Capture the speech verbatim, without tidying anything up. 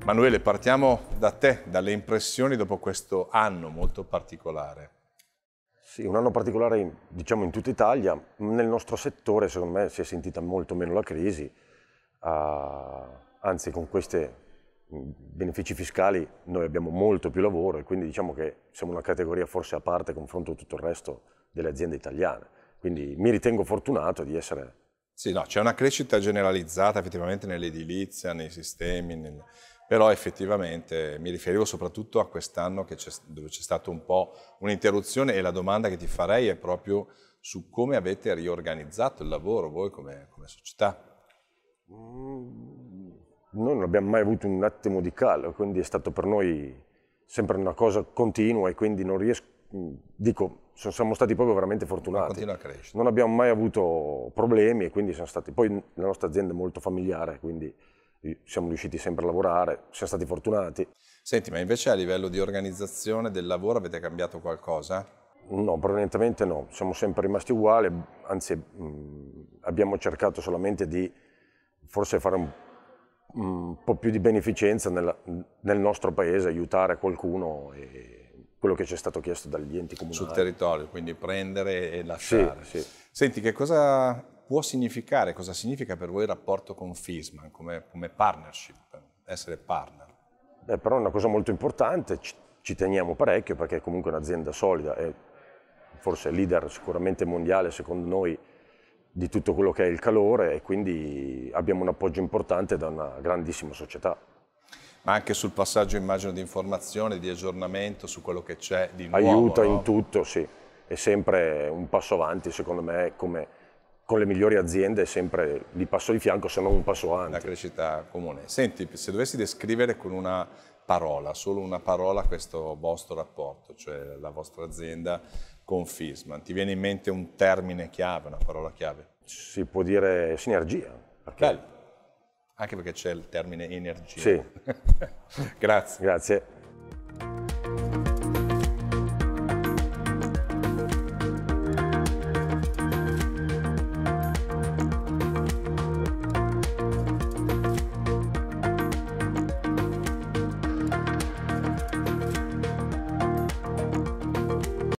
Manuele, partiamo da te, dalle impressioni dopo questo anno molto particolare. Sì, un anno particolare in, diciamo in tutta Italia. Nel nostro settore secondo me si è sentita molto meno la crisi, uh, anzi con questi benefici fiscali noi abbiamo molto più lavoro e quindi diciamo che siamo una categoria forse a parte confronto a tutto il resto delle aziende italiane. Quindi mi ritengo fortunato di essere... Sì, no, c'è una crescita generalizzata effettivamente nell'edilizia, nei sistemi, nel... però effettivamente mi riferivo soprattutto a quest'anno dove c'è stata un po' un'interruzione e la domanda che ti farei è proprio su come avete riorganizzato il lavoro voi come, come società. Mm, noi non abbiamo mai avuto un attimo di calo, quindi è stato per noi sempre una cosa continua e quindi non riesco, dico, siamo stati proprio veramente fortunati. Continua a crescere. Non abbiamo mai avuto problemi e quindi siamo stati, poi la nostra azienda è molto familiare, quindi siamo riusciti sempre a lavorare, siamo stati fortunati. Senti, ma invece a livello di organizzazione del lavoro avete cambiato qualcosa? No, prevalentemente no, siamo sempre rimasti uguali, anzi mh, abbiamo cercato solamente di forse fare un, un po' più di beneficenza nella, nel nostro paese, aiutare qualcuno e quello che ci è stato chiesto dagli enti comunali. Sul territorio, quindi prendere e lasciare. Sì, sì. Senti, che cosa può significare, cosa significa per voi il rapporto con Fisman come, come partnership, essere partner? Beh, però è una cosa molto importante, ci, ci teniamo parecchio perché è comunque un'azienda solida e forse leader sicuramente mondiale secondo noi di tutto quello che è il calore e quindi abbiamo un appoggio importante da una grandissima società. Ma anche sul passaggio immagino di informazione, di aggiornamento su quello che c'è di nuovo. Aiuta no? in tutto, sì, è sempre un passo avanti secondo me, come con le migliori aziende è sempre di passo di fianco se non un passo avanti. La crescita comune. Senti, se dovessi descrivere con una parola, solo una parola questo vostro rapporto, cioè la vostra azienda con Fisman, ti viene in mente un termine chiave, una parola chiave? Si può dire sinergia. Perché... Bello, anche perché c'è il termine energia. Sì. Grazie. Grazie.